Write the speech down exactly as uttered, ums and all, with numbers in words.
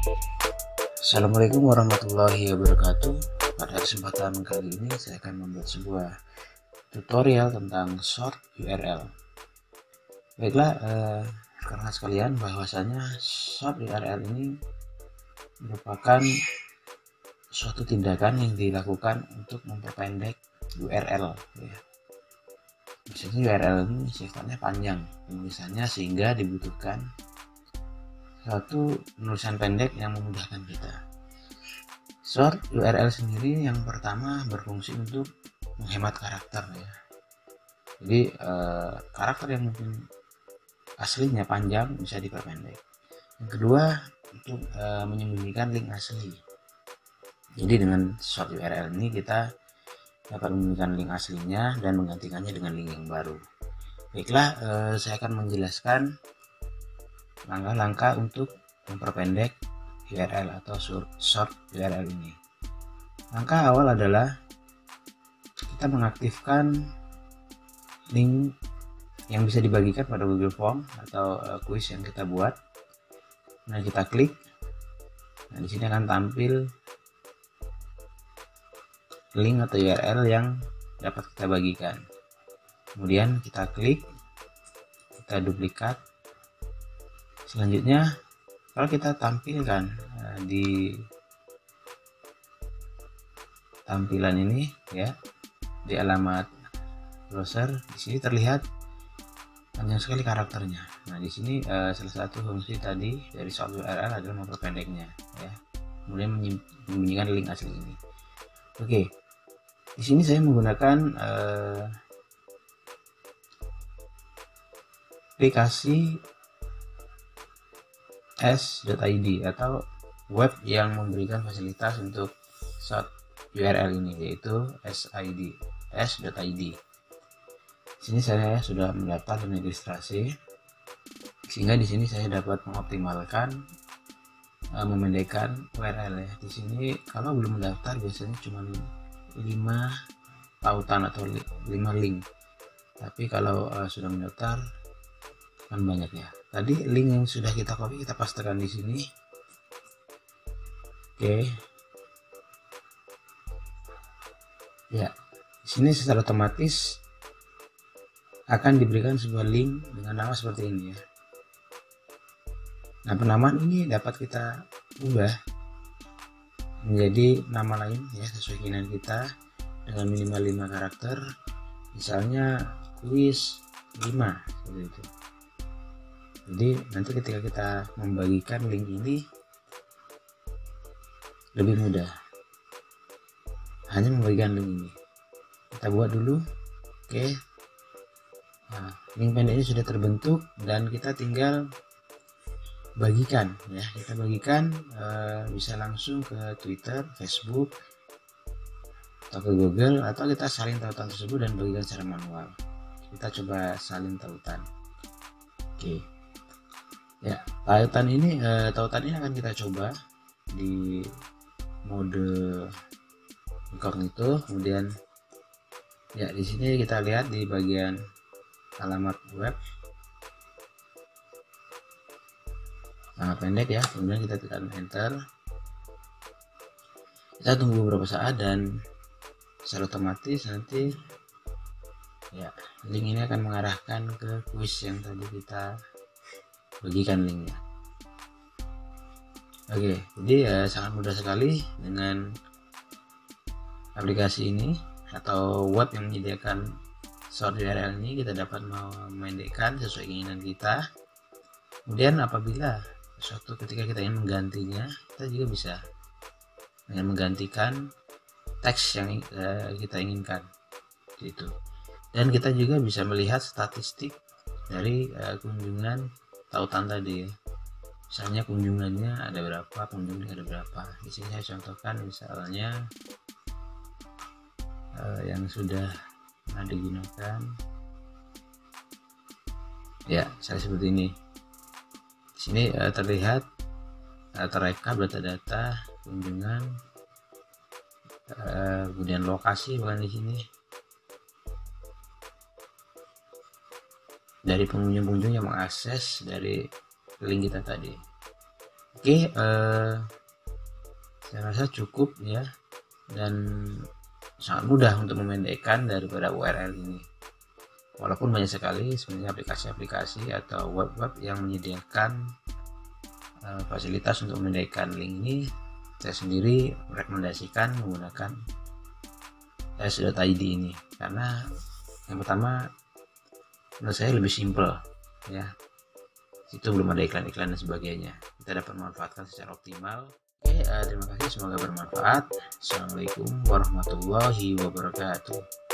Assalamualaikum warahmatullahi wabarakatuh. Pada kesempatan kali ini saya akan membuat sebuah tutorial tentang short U R L. Baiklah, eh, karena sekalian bahwasanya short U R L ini merupakan suatu tindakan yang dilakukan untuk memperpendek U R L. Ya. Biasanya U R L ini sifatnya panjang penulisannya sehingga dibutuhkan satu penulisan pendek yang memudahkan kita. Short U R L sendiri yang pertama berfungsi untuk menghemat karakter ya. Jadi eh, karakter yang mungkin aslinya panjang bisa diperpendek. Yang kedua untuk eh, menyembunyikan link asli. Jadi dengan short U R L ini kita dapat menyembunyikan link aslinya dan menggantikannya dengan link yang baru. Baiklah, eh, saya akan menjelaskan langkah-langkah untuk memperpendek U R L atau short U R L ini. Langkah awal adalah kita mengaktifkan link yang bisa dibagikan pada Google Form atau uh, kuis yang kita buat. Nah, kita klik. Nah, di sini akan tampil link atau U R L yang dapat kita bagikan. Kemudian kita klik, kita duplikat. Selanjutnya, kalau kita tampilkan uh, di tampilan ini ya, di alamat browser, di sini terlihat panjang sekali karakternya. Nah, di sini uh, salah satu fungsi tadi dari short U R L adalah memperpendeknya ya. Kemudian menyembunyikan link asli ini. Oke. Di sini saya menggunakan uh, aplikasi s dot i d atau web yang memberikan fasilitas untuk short U R L ini, yaitu s dot i d. Sini saya sudah mendaftar dan registrasi, sehingga di sini saya dapat mengoptimalkan uh, memendekkan U R L ya. Di sini kalau belum mendaftar biasanya cuma lima tautan atau lima link, tapi kalau uh, sudah mendaftar kan banyak ya. Tadi link yang sudah kita copy kita pastekan di sini. Oke. Ya, di sini secara otomatis akan diberikan sebuah link dengan nama seperti ini ya. Nah, penamaan ini dapat kita ubah menjadi nama lain ya, sesuai keinginan kita dengan minimal lima karakter. Misalnya kuis lima seperti itu. Jadi nanti ketika kita membagikan link ini lebih mudah, hanya membagikan link ini kita buat dulu. Oke. Nah, link pendek ini sudah terbentuk dan kita tinggal bagikan ya. Kita bagikan uh, bisa langsung ke Twitter, Facebook, atau ke Google, atau kita salin tautan tersebut dan bagikan secara manual. Kita coba salin tautan. Oke. Ya, tautan ini eh, tautan ini akan kita coba di mode incognito. Kemudian ya, di sini kita lihat di bagian alamat web sangat pendek ya. Kemudian kita tekan enter. Kita tunggu beberapa saat dan secara otomatis nanti ya, link ini akan mengarahkan ke kuis yang tadi kita bagikan linknya. Oke, jadi ya sangat mudah sekali dengan aplikasi ini atau web yang menyediakan short U R L ini. Kita dapat memendekkan sesuai keinginan kita. Kemudian apabila suatu ketika kita ingin menggantinya, kita juga bisa dengan menggantikan teks yang uh, kita inginkan gitu. Dan kita juga bisa melihat statistik dari uh, kunjungan tautan tadi ya. Misalnya kunjungannya ada berapa, kunjungnya ada berapa. Di sini saya contohkan misalnya uh, yang sudah pernah digunakan ya, saya seperti ini. Di sini uh, terlihat uh, terekam data-data kunjungan, uh, kemudian lokasi bahkan di sini dari pengunjung-pengunjung yang mengakses dari link kita tadi. Oke, eh, saya rasa cukup ya, dan sangat mudah untuk memendekkan daripada U R L ini. Walaupun banyak sekali sebenarnya aplikasi-aplikasi atau web-web yang menyediakan uh, fasilitas untuk memendekkan link ini, saya sendiri merekomendasikan menggunakan s dot i d ini karena yang pertama menurut saya lebih simple ya. Itu belum ada iklan-iklan dan sebagainya, kita dapat memanfaatkan secara optimal. Oke, uh, terima kasih, semoga bermanfaat. Assalamualaikum warahmatullahi wabarakatuh.